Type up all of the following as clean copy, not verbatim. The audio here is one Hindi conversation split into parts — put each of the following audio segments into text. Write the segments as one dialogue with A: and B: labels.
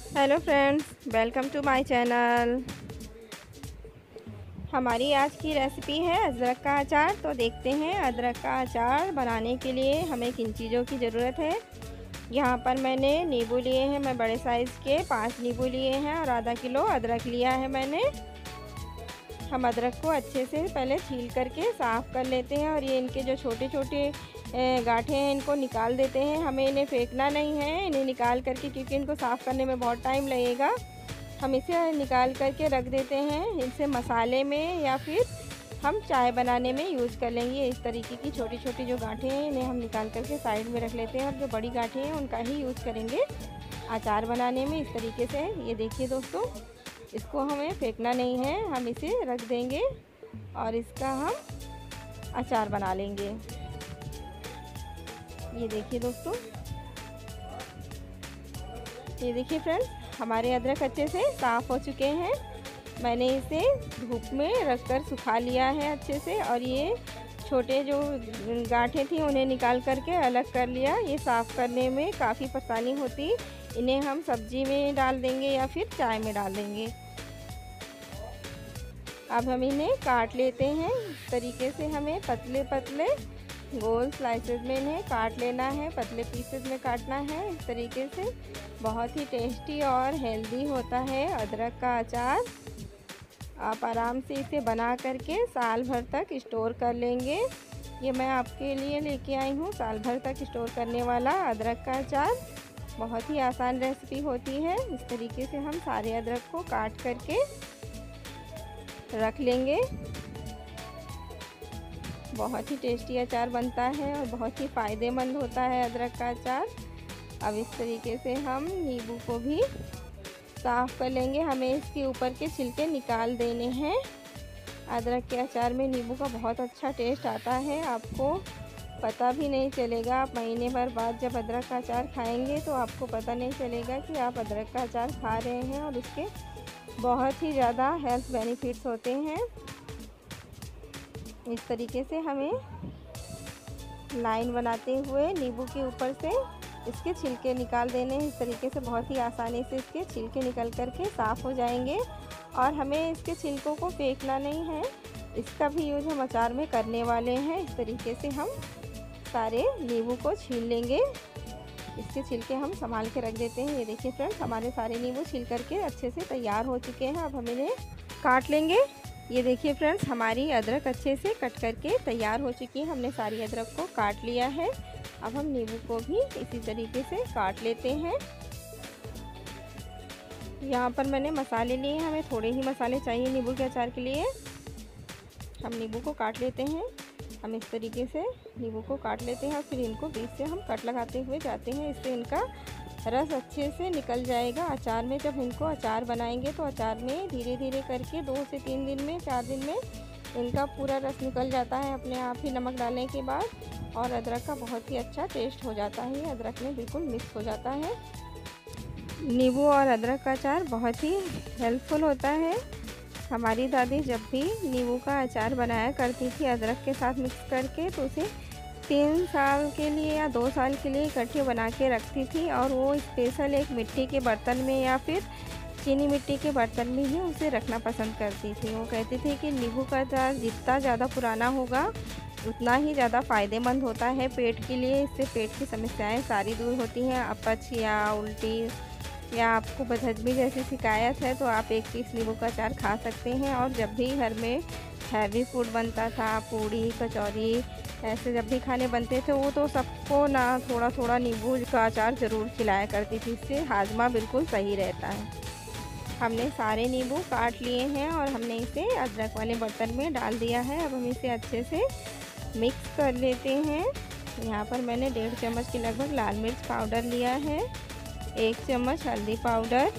A: Hello friends, welcome to my channel. हमारी आज की रेसिपी है अदरक का अचार। तो देखते हैं अदरक का अचार बनाने के लिए हमें किन चीज़ों की ज़रूरत है। यहाँ पर मैंने नींबू लिए हैं, मैं बड़े साइज़ के 5 नींबू लिए हैं और आधा किलो अदरक लिया है मैंने। हम अदरक को अच्छे से पहले छील करके साफ़ कर लेते हैं और ये इनके जो छोटे छोटे गांठें हैं इनको निकाल देते हैं। हमें इन्हें फेंकना नहीं है, इन्हें निकाल करके, क्योंकि इनको साफ़ करने में बहुत टाइम लगेगा। हम इसे निकाल करके रख देते हैं। इसे मसाले में या फिर हम चाय बनाने में यूज़ कर लेंगे। इस तरीके की छोटी छोटी जो गांठें हैं इन्हें हम निकाल करके साइड में रख लेते हैं और जो बड़ी गांठें हैं उनका ही यूज़ करेंगे अचार बनाने में। इस तरीके से ये देखिए दोस्तों, इसको हमें फेंकना नहीं है, हम इसे रख देंगे और इसका हम अचार बना लेंगे। ये देखिए दोस्तों, ये देखिए फ्रेंड्स, हमारे अदरक अच्छे से साफ़ हो चुके हैं। मैंने इसे धूप में रखकर सुखा लिया है अच्छे से और ये छोटे जो गांठें थी उन्हें निकाल करके अलग कर लिया। ये साफ़ करने में काफ़ी परेशानी होती, इन्हें हम सब्जी में डाल देंगे या फिर चाय में डाल देंगे। अब हम इन्हें काट लेते हैं। इस तरीके से हमें पतले पतले गोल स्लाइसेस में इन्हें काट लेना है, पतले पीसेस में काटना है। इस तरीके से बहुत ही टेस्टी और हेल्दी होता है अदरक का अचार। आप आराम से इसे बना करके साल भर तक स्टोर कर लेंगे। ये मैं आपके लिए लेके आई हूँ साल भर तक स्टोर करने वाला अदरक का अचार। बहुत ही आसान रेसिपी होती है। इस तरीके से हम सारे अदरक को काट करके रख लेंगे। बहुत ही टेस्टी अचार बनता है और बहुत ही फ़ायदेमंद होता है अदरक का अचार। अब इस तरीके से हम नींबू को भी साफ़ कर लेंगे। हमें इसके ऊपर के छिलके निकाल देने हैं। अदरक के अचार में नींबू का बहुत अच्छा टेस्ट आता है, आपको पता भी नहीं चलेगा। आप महीने भर बाद जब अदरक का अचार खाएंगे तो आपको पता नहीं चलेगा कि आप अदरक का अचार खा रहे हैं और उसके बहुत ही ज़्यादा हेल्थ बेनिफिट्स होते हैं। इस तरीके से हमें लाइन बनाते हुए नींबू के ऊपर से इसके छिलके निकाल देने हैं। इस तरीके से बहुत ही आसानी से इसके छिलके निकल करके साफ़ हो जाएंगे और हमें इसके छिलकों को फेंकना नहीं है, इसका भी यूज़ हम अचार में करने वाले हैं। इस तरीके से हम सारे नींबू को छील लेंगे। इसके छिलके हम संभाल के रख देते हैं। ये देखिए फ्रेंड्स, हमारे सारे नींबू छील करके अच्छे से तैयार हो चुके हैं। अब हम इन्हें काट लेंगे। ये देखिए फ्रेंड्स, हमारी अदरक अच्छे से कट करके तैयार हो चुकी है। हमने सारी अदरक को काट लिया है। अब हम नींबू को भी इसी तरीके से काट लेते हैं। यहाँ पर मैंने मसाले लिए हैं, हमें थोड़े ही मसाले चाहिए नींबू के अचार के लिए। हम नींबू को काट लेते हैं। हम इस तरीके से नींबू को काट लेते हैं और फिर इनको बीच से हम कट लगाते हुए जाते हैं। इससे इनका रस अच्छे से निकल जाएगा अचार में। जब इनको अचार बनाएंगे तो अचार में धीरे धीरे करके 2 से 3 दिन में, 4 दिन में इनका पूरा रस निकल जाता है अपने आप ही नमक डालने के बाद और अदरक का बहुत ही अच्छा टेस्ट हो जाता है। अदरक में बिल्कुल मिक्स हो जाता है। नींबू और अदरक का अचार बहुत ही हेल्पफुल होता है। हमारी दादी जब भी नींबू का अचार बनाया करती थी अदरक के साथ मिक्स करके, तो उसे 3 साल के लिए या 2 साल के लिए इकट्ठे बना के रखती थी और वो स्पेशल एक मिट्टी के बर्तन में या फिर चीनी मिट्टी के बर्तन में ही उसे रखना पसंद करती थी। वो कहती थी कि नींबू का अचार जितना ज़्यादा पुराना होगा उतना ही ज़्यादा फ़ायदेमंद होता है पेट के लिए। इससे पेट की समस्याएं सारी दूर होती हैं। अपच या उल्टी या आपको बदहज़मी जैसी शिकायत है तो आप 1 पीस नींबू का अचार खा सकते हैं। और जब भी घर में हैवी फूड बनता था, पूड़ी कचौरी ऐसे जब भी खाने बनते थे, वो तो सबको ना थोड़ा थोड़ा नींबू का अचार ज़रूर खिलाया करती थी। इससे हाजमा बिल्कुल सही रहता है। हमने सारे नींबू काट लिए हैं और हमने इसे अदरक वाले बर्तन में डाल दिया है। अब हम इसे अच्छे से मिक्स कर लेते हैं। यहाँ पर मैंने 1.5 चम्मच के लगभग लाल मिर्च पाउडर लिया है, 1 चम्मच हल्दी पाउडर,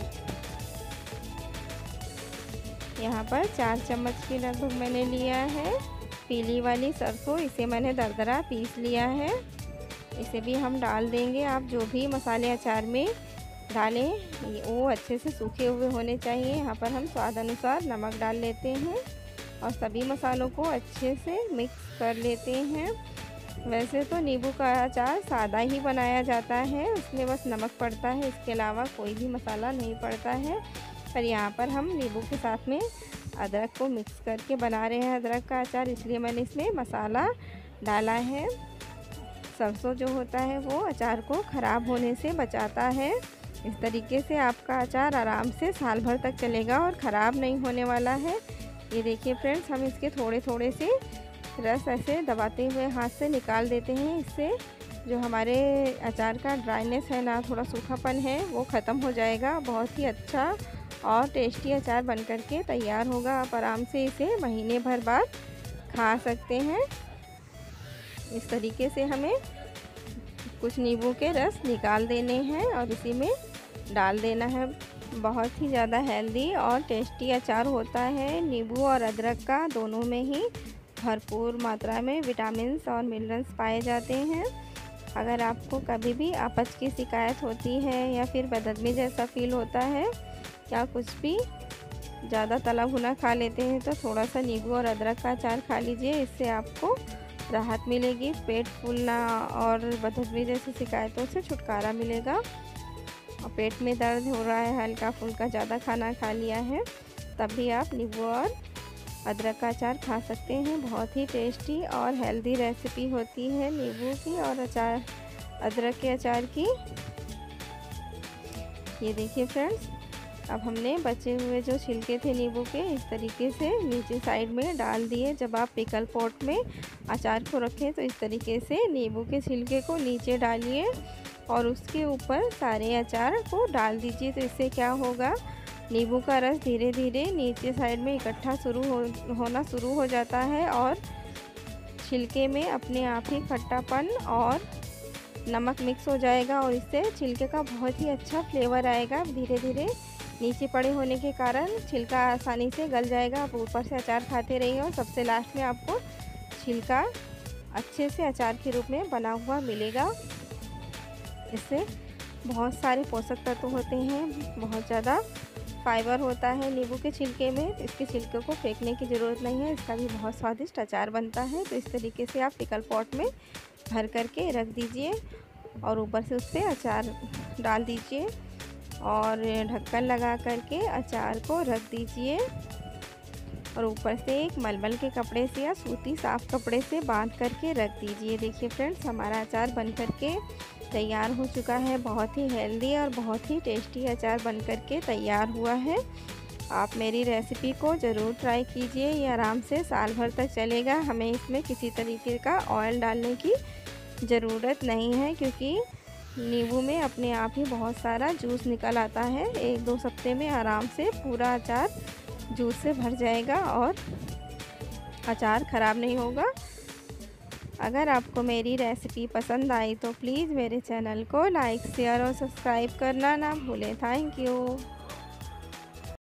A: यहाँ पर 4 चम्मच के लगभग मैंने लिया है पीली वाली सरसों, इसे मैंने दरदरा पीस लिया है। इसे भी हम डाल देंगे। आप जो भी मसाले अचार में डालें वो अच्छे से सूखे हुए होने चाहिए। यहाँ पर हम स्वाद अनुसार नमक डाल लेते हैं और सभी मसालों को अच्छे से मिक्स कर लेते हैं। वैसे तो नींबू का अचार सादा ही बनाया जाता है, उसमें बस नमक पड़ता है, इसके अलावा कोई भी मसाला नहीं पड़ता है। पर यहाँ पर हम नींबू के साथ में अदरक को मिक्स करके बना रहे हैं अदरक का अचार, इसलिए मैंने इसमें मसाला डाला है। सरसों जो होता है वो अचार को ख़राब होने से बचाता है। इस तरीके से आपका अचार आराम से साल भर तक चलेगा और ख़राब नहीं होने वाला है। ये देखिए फ्रेंड्स, हम इसके थोड़े थोड़े से रस ऐसे दबाते हुए हाथ से निकाल देते हैं। इससे जो हमारे अचार का ड्राइनेस है ना, थोड़ा सूखापन है, वो ख़त्म हो जाएगा। बहुत ही अच्छा और टेस्टी अचार बन कर के तैयार होगा। आप आराम से इसे महीने भर बाद खा सकते हैं। इस तरीके से हमें कुछ नींबू के रस निकाल देने हैं और इसी में डाल देना है। बहुत ही ज़्यादा हेल्दी और टेस्टी अचार होता है। नींबू और अदरक का दोनों में ही भरपूर मात्रा में विटामिन्स और मिनरल्स पाए जाते हैं। अगर आपको कभी भी अपच की शिकायत होती है या फिर बदहज़मी जैसा फील होता है या कुछ भी ज़्यादा तला भुना खा लेते हैं, तो थोड़ा सा नींबू और अदरक का अचार खा लीजिए। इससे आपको राहत मिलेगी, पेट फूलना और बदहज़मी जैसी शिकायतों से छुटकारा मिलेगा। और पेट में दर्द हो रहा है, हल्का फुल्का ज़्यादा खाना खा लिया है, तब भी आप नींबू और अदरक का अचार खा सकते हैं। बहुत ही टेस्टी और हेल्दी रेसिपी होती है नींबू की और अदरक के अचार की। ये देखिए फ्रेंड्स, अब हमने बचे हुए जो छिलके थे नींबू के, इस तरीके से नीचे साइड में डाल दिए। जब आप पिकल पॉट में अचार को रखें तो इस तरीके से नींबू के छिलके को नीचे डालिए और उसके ऊपर सारे अचार को डाल दीजिए। तो इससे क्या होगा, नींबू का रस धीरे धीरे नीचे साइड में इकट्ठा होना शुरू हो जाता है और छिलके में अपने आप ही खट्टापन और नमक मिक्स हो जाएगा और इससे छिलके का बहुत ही अच्छा फ्लेवर आएगा। धीरे धीरे नीचे पड़े होने के कारण छिलका आसानी से गल जाएगा। आप ऊपर से अचार खाते रहिए और सबसे लास्ट में आपको छिलका अच्छे से अचार के रूप में बना हुआ मिलेगा। इससे बहुत सारे पोषक तत्व होते हैं, बहुत ज़्यादा फाइबर होता है नींबू के छिलके में। इसके छिलके को फेंकने की ज़रूरत नहीं है, इसका भी बहुत स्वादिष्ट अचार बनता है। तो इस तरीके से आप पिकल पॉट में भर करके रख दीजिए और ऊपर से उस पर अचार डाल दीजिए और ढक्कन लगा करके अचार को रख दीजिए और ऊपर से एक मलमल के कपड़े से या सूती साफ़ कपड़े से बांध करके रख दीजिए। देखिए फ्रेंड्स, हमारा अचार बन करके तैयार हो चुका है। बहुत ही हेल्दी और बहुत ही टेस्टी अचार बन करके तैयार हुआ है। आप मेरी रेसिपी को ज़रूर ट्राई कीजिए, ये आराम से साल भर तक चलेगा। हमें इसमें किसी तरीके का ऑयल डालने की ज़रूरत नहीं है, क्योंकि नींबू में अपने आप ही बहुत सारा जूस निकल आता है। 1-2 हफ्ते में आराम से पूरा अचार जूस से भर जाएगा और अचार ख़राब नहीं होगा। अगर आपको मेरी रेसिपी पसंद आई तो प्लीज़ मेरे चैनल को लाइक, शेयर और सब्सक्राइब करना ना भूलें। Thank you.